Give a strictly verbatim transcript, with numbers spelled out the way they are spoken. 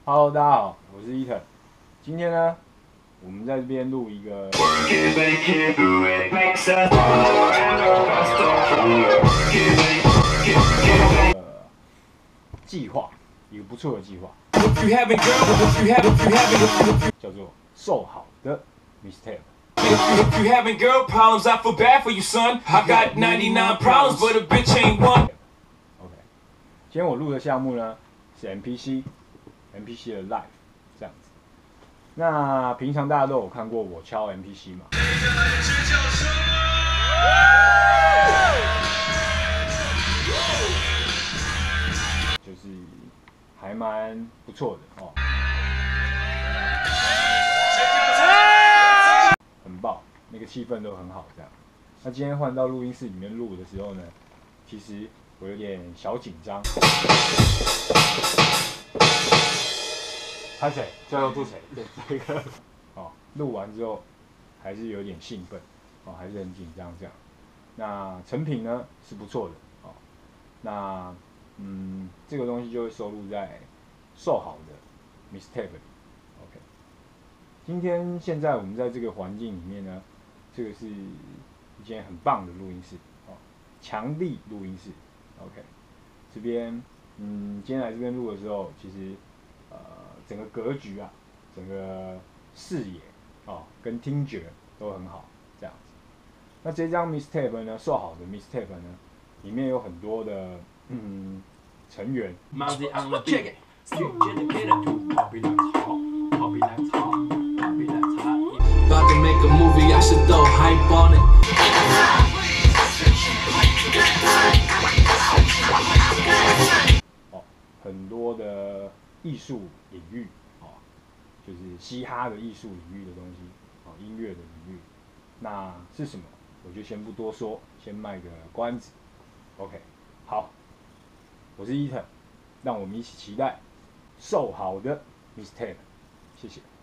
Hello， 大家好，我是伊藤。今天呢，我们在这边录一个呃计划，一个不错的计划，叫做瘦好的 mixtape。 If you having girl problems, I feel bad for you, son. I got ninety-nine problems, but a bitch ain't one. OK， 今天我录的项目呢是 M P C，M P C 的 Live 这样子。那平常大家都有看过我敲 M P C 嘛？就是还蛮不错的哦。很棒，那个气氛都很好，这样。那今天换到录音室里面录的时候呢，其实我有点小紧张。拍谁？最后录谁？对，这个哦，录完之后还是有点兴奋，哦，还是很紧张这样。那成品呢是不错的哦。那嗯，这个东西就会收录在瘦好的 mixtape 里。OK。今天现在我们在这个环境里面呢，这个是一间很棒的录音室哦，强力录音室。OK， 这边嗯，今天来这边录的时候，其实呃整个格局啊，整个视野哦跟听觉都很好，这样子。那这张 mixtape 呢，瘦好的 mixtape 呢，里面有很多的嗯成员。 Mozzie on the beat. 拒绝的给的图，好比蓝草，好比蓝草，好比蓝草。If I can make a movie, I should throw hype on it. 哦，很多的艺术领域，哦，就是嘻哈的艺术领域的东西，哦，音乐的领域，那是什么？我就先不多说，先卖个关子。OK， 好，我是伊藤，让我们一起期待瘦好的 mixtape， 谢谢。